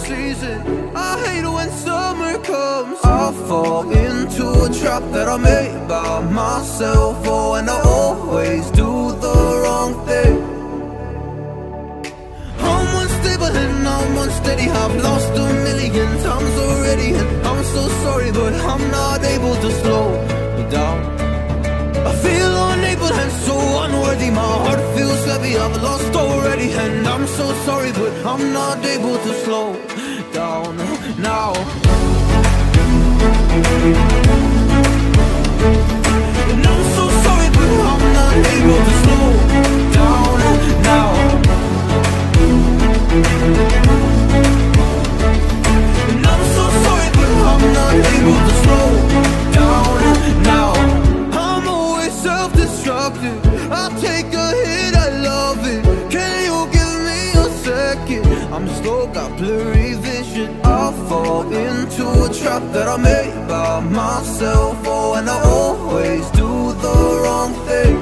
season. I hate when summer comes. I fall into a trap that I made by myself. Oh, and I always do the wrong thing. I'm unstable and I'm unsteady. I've lost a million times already, and I'm so sorry, but I'm not able to slow down. I feel unable and so unworthy. My heart feels heavy, I've lost already, and I'm so sorry, but I'm not able to slow down now. And I'm so sorry, but I'm not able to slow down now. And I'm so sorry, but I'm not able to slow down now. Self-destructive, I take a hit, I love it. Can you give me a second? I'm slow, got blurry vision. I fall into a trap that I made by myself. Oh, and I always do the wrong thing.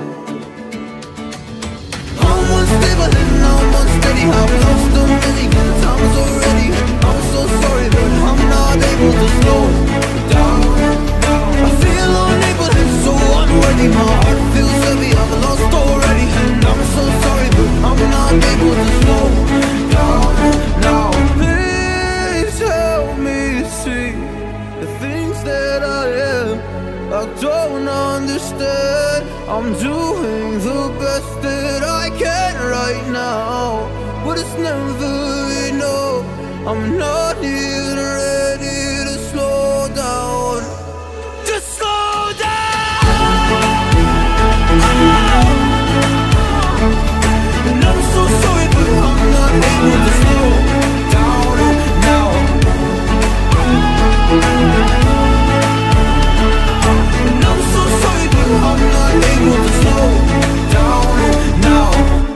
I'm unstable and I'm unsteady. I've lost a million times already. I'm so sorry, but I'm not able to slow down. I feel unable and so unworthy. My heart feels heavy, I've lost already, and I'm so sorry, but I'm not able to slow down now. Please help me see the things that I am. I don't understand. I'm doing the best that I can right now, but it's never enough. I'm not even ready to slow down. Just slow down. And I'm so sorry, but I'm not able to slow down now. And I'm so sorry, but I'm not able to slow down now.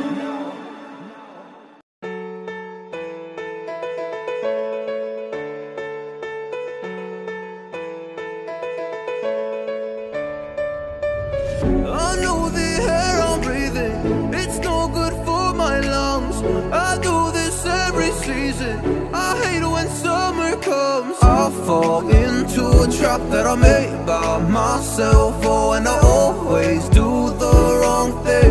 I know the air I'm breathing, it's no good for my lungs. I do this every season. I hate when summer comes. I fall into a trap that I made by myself. Oh, and I always do the wrong thing.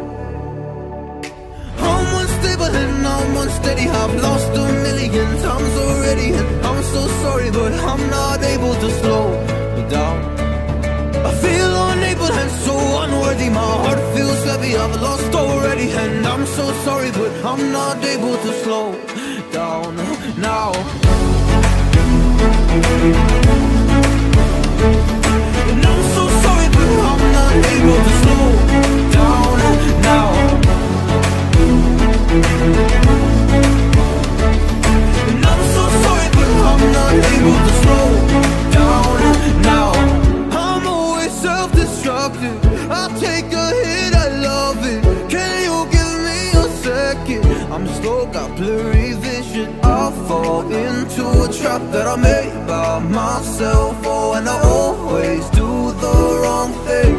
I'm unstable and I'm unsteady. I've lost a million times already, and I'm so sorry, but I'm not able to slow down. I feel unable and so unworthy. My heart feels heavy, I've lost already, and I'm so sorry, but I'm not able to slow down now. And I'm so sorry, but I'm not able to slow down now. And I'm so sorry, but I'm not able to slow down now. Self-destructive, I take a hit, I love it. Can you give me a second? I'm slow, got blurry vision. I fall into a trap that I made by myself. Oh, and I always do the wrong thing.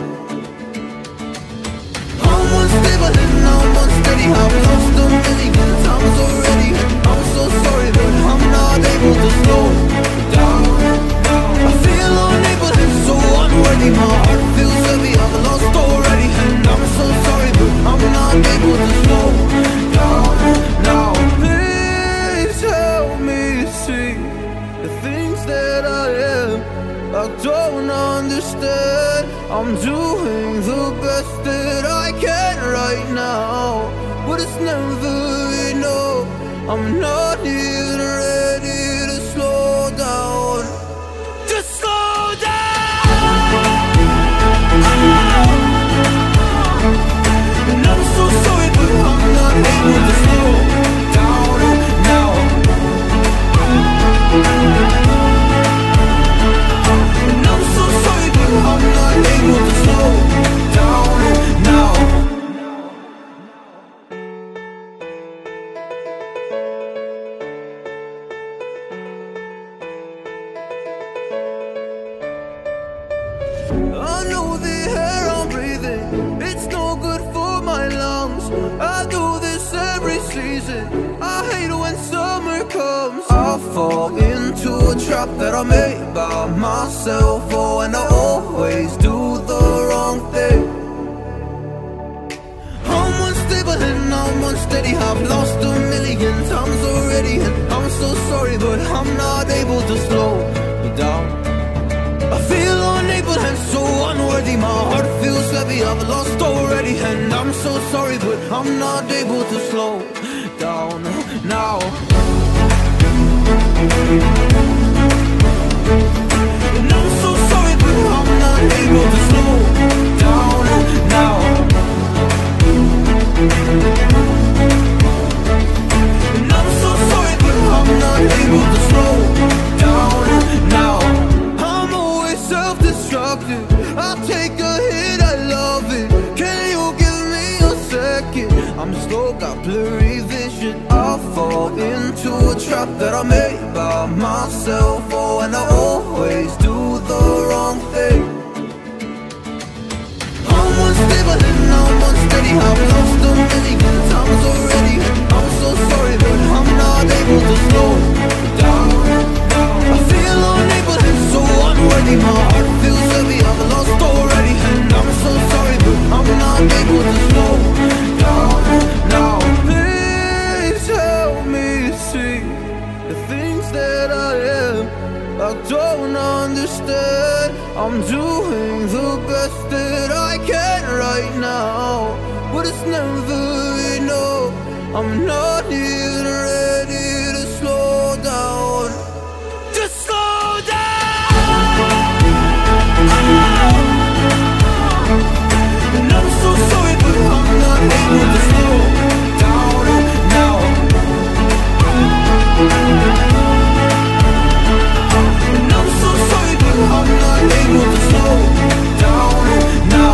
I'm unstable and I'm unsteady. I've lost a million times already, and I'm so sorry, but I'm not able to slow down. I feel unable and so unworthy. My heart feels heavy, I've lost already, and I'm so sorry, but I'm not able to slow down now. Please help me see the things that I am. I don't understand. I'm doing the best that I can right now, but it's never enough. I'm not even ready to slow down. Just slow down. And I'm so sorry, but I'm not able to slow down now. And I'm so sorry, but I'm not able to slow down now. I know the air I'm breathing, it's no good for my lungs. I do this every season. I hate when summer comes. I fall into a trap that I made by myself. Oh, and I always do the wrong thing. I'm unstable and I'm unsteady. I've lost a million times already, and I'm so sorry, but I'm not able to slow me down. I feel unable and so unworthy. My heart feels heavy, I've lost already, and I'm so sorry, but I'm not able to slow down now. And I'm so sorry, but I'm not able to slow down now. And I'm so sorry, but I'm not able to slow down now. I'm always self-destructive. I take a hit, I love it. Can you give me a second? I'm slow, got blurry vision. I fall into a trap that I made by myself. Oh, and I always do the wrong thing. I'm unstable and I'm unsteady. I've lost a million times already. I'm so sorry, but I'm not able to slow down. I feel unable and so unworthy. My heart feels heavy, I've lost already, and I'm so sorry, but I'm not able to slow down now. Please help me see the things that I am. I don't understand. I'm doing the best that I can right now, but it's never enough. I'm not even ready to slow down. Just slow down. And I'm so sorry, but I'm not able to slow down now. And I'm so sorry, but I'm not able to slow down now.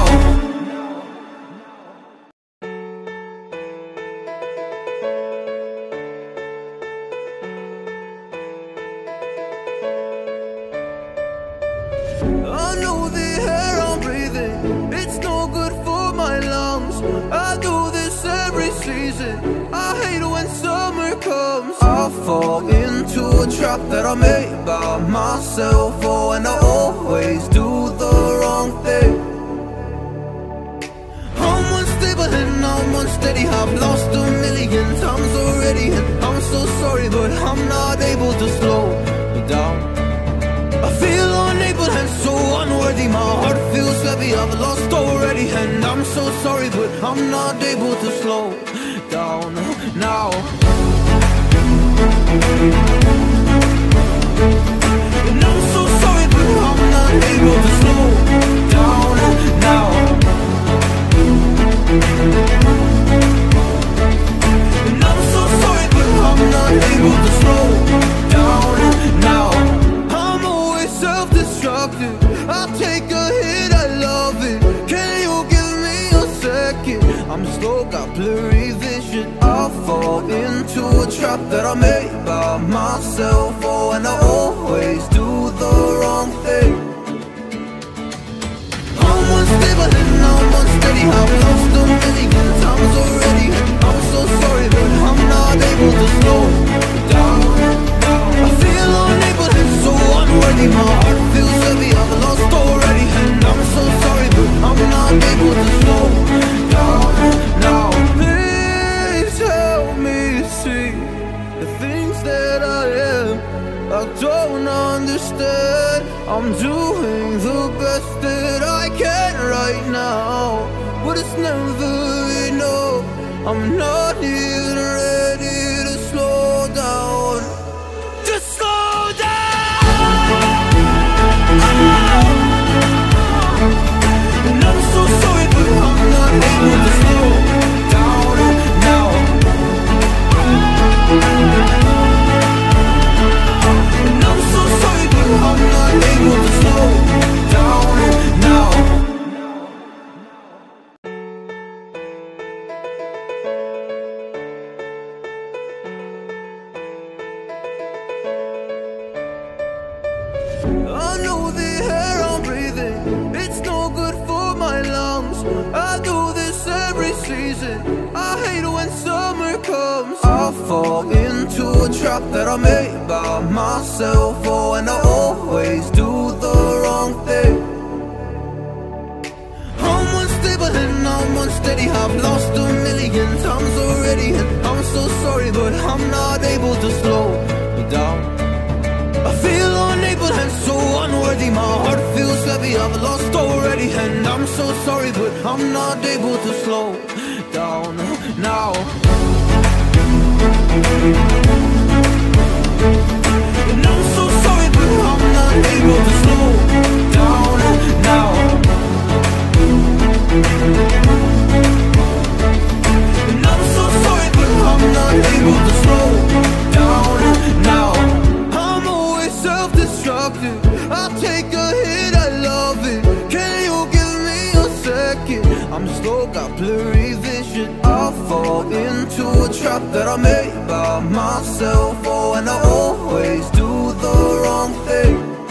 I know the air I'm breathing, it's no good for my lungs. I do this every season, I hate when summer comes. I fall into a trap that I made by myself. Oh, and I always do the wrong thing. I'm unstable and I'm unsteady. I've lost a million times already, and I'm so sorry, but I'm not able to slow me down. I feel unable and so unworthy. My heart feels heavy, I've lost already, and I'm so sorry, but I'm not able to slow down now. And I'm so sorry, but I'm not able to slow down now. And I'm so sorry, but I'm not able to slow down now. Self-destructive, I take a hit, I love it. Can you give me a second? I'm slow, got blurry vision. I fall into a trap that I made by myself. Oh, and I always do the wrong thing. I'm unstable and I'm unsteady. I've lost a million times already. I'm so sorry, but I'm not able to slow down. I feel unable and so unworthy. My heart feels heavy, I've lost already, and I'm so sorry, but I'm not able to slow down now. Please help me see the things that I am. I don't understand. I'm doing the best that I can right now, but it's never enough. I'm not even ready to slow down. Just slow down. And I'm so sorry, but I'm not able to slow down now. And I'm so sorry, but I'm not able to slow down now. I know the air I'm breathing, it's no good for my lungs. I do this every season, I hate when summer comes. I fall into a trap that I made by myself. Oh, and I always do the wrong thing. I'm unstable and I'm unsteady. I've lost a million times already, and I'm so sorry, but I'm not able to slow down. I feel unable and so unworthy. My heart feels heavy, I've lost already, and I'm so sorry, but I'm not able to slow down now. And I'm so sorry, but I'm not able to slow down now. And I'm so sorry, but I'm not able to slow down now. I'm always self-destructive, I take a hit, I love it. Can you give me a second? I'm slow, got blurry vision. I fall into a trap that I made by myself. Oh, and I always do the wrong thing.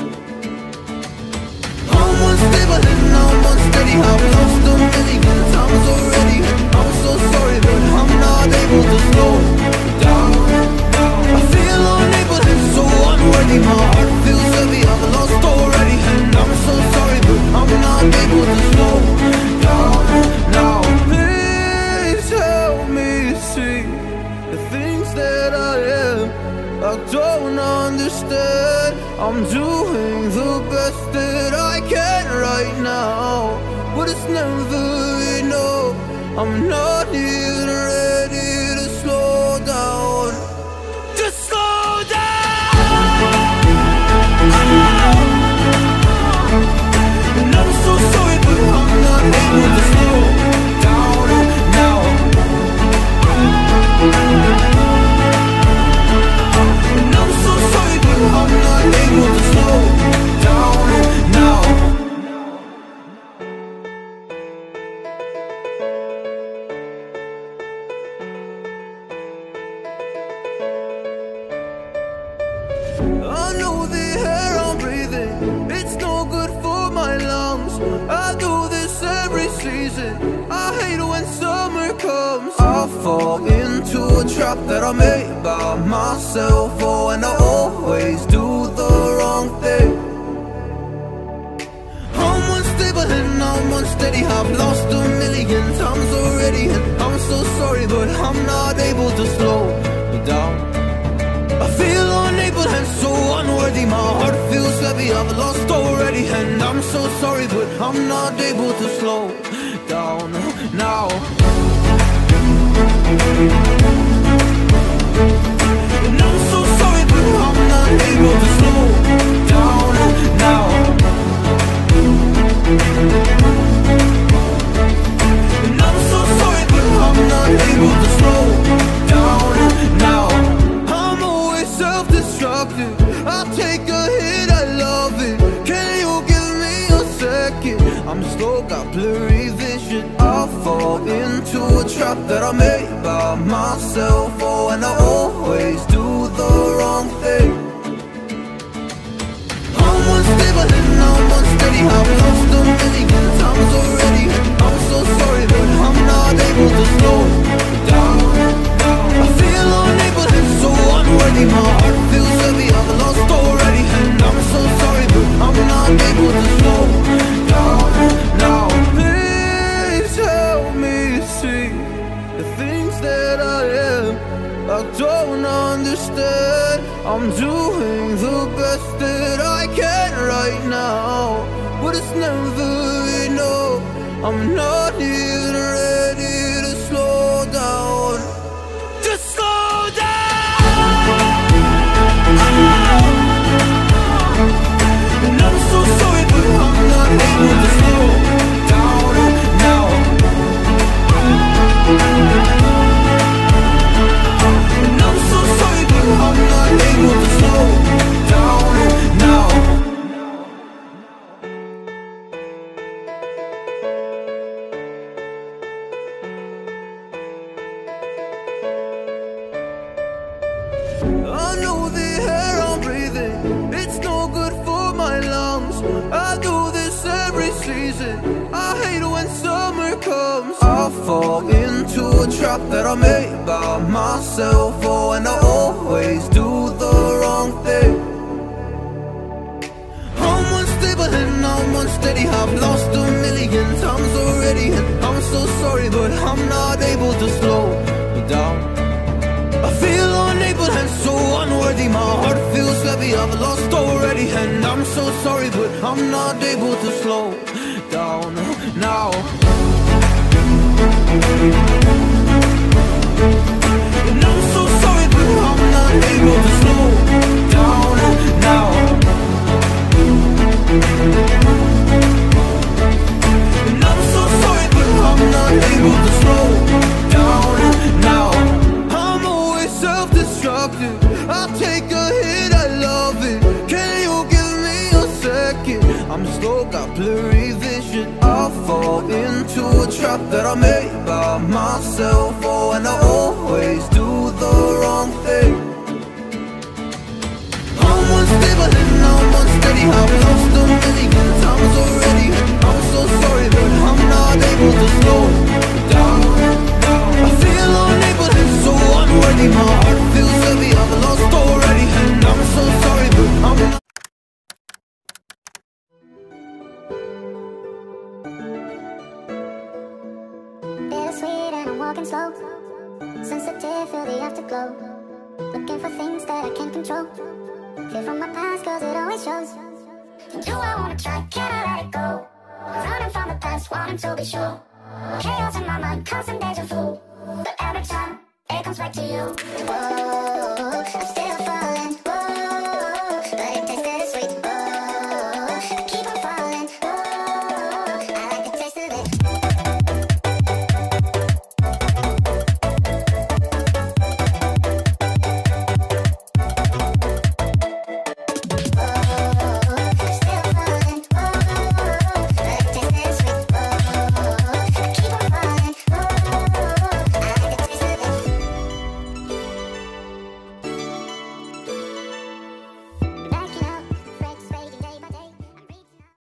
I'm unstable and I'm unsteady. I've lost a million times already. I'm so sorry, but I'm not able to slow down. I feel unable and so unworthy. My heart feels heavy, I've lost already, and I'm so sorry, but I'm not able to slow down now. Please help me see the things that I am. I don't understand. I'm doing the best that I can right now, but it's never enough. I'm not even ready to slow down. Just slow down. And I'm so sorry, but I'm not able to slow down now. And I'm so sorry, but I'm not able to slow down now. I know the air I'm breathing, it's no good for my lungs. I do this every season, I hate when summer comes. I fall into a trap that I made by myself. Oh, and I always do the wrong thing. I'm unstable and I'm unsteady. I've lost a million times already, and I'm so sorry, but I'm not able to slow down. I feel unable and so unworthy. My heart feels heavy, I've lost already, and I'm so sorry, but I'm not able to slow down now. And I'm so sorry, but I'm not able to slow down now. And I'm so sorry, but I'm not able to slow down now. I'm always self-destructive, I take a hit, I love it. Can you give me a second? I'm slow, got blurry vision. I fall into a trap that I made by myself. Oh, and I always do the wrong thing. I'm unstable and I'm unsteady. I've lost a million times already, and I'm so sorry, but I'm not able to slow down. I feel unable and so unworthy. My heart feels heavy, I've lost already, and I'm so sorry, but I'm not able to slow down now. Please help me see the things that I am. I don't understand. I'm doing the best that I can right now, but it's never enough. I'm not even ready to slow down. Just slow down. And I'm so sorry, but I'm not able to slow down now. And I'm so sorry, but I'm not able to slow down now. I know the air I'm breathing, it's no good for my lungs. I do this every season, I hate when summer comes. I fall into a trap that I made by myself. Oh, and I always always do the wrong thing. I'm unstable and I'm unsteady. I've lost a million times already, and I'm so sorry, but I'm not able to slow down. I feel unable and so unworthy. My heart feels heavy, I've lost already, and I'm so sorry, but I'm not able to slow down now. And I'm so sorry, but I'm not able to slow down now. And I'm so sorry, but I'm not able to slow down now. I'm always self-destructive, I take a hit, I love it. Can you give me a second? I'm slow, got blurry vision. I fall into a trap that I made by myself. Oh, and I always do the wrong thing. I'm unstable and I'm unsteady. I've lost a million times already. I'm so sorry, but I'm not able to slow down. I feel unable and so unworthy. My heart feels heavy, I've lost already, and I'm so sorry, but I'm not. Bittersweet and I'm walking slow, sensitive, feel the afterglow. Looking for things that I can't control. Fear from my past, cause it always shows. And do I wanna try, can I let it go? Running from the past, wanting to be sure. Chaos in my mind, constant deja vu. But every time, it comes back to you. Whoa.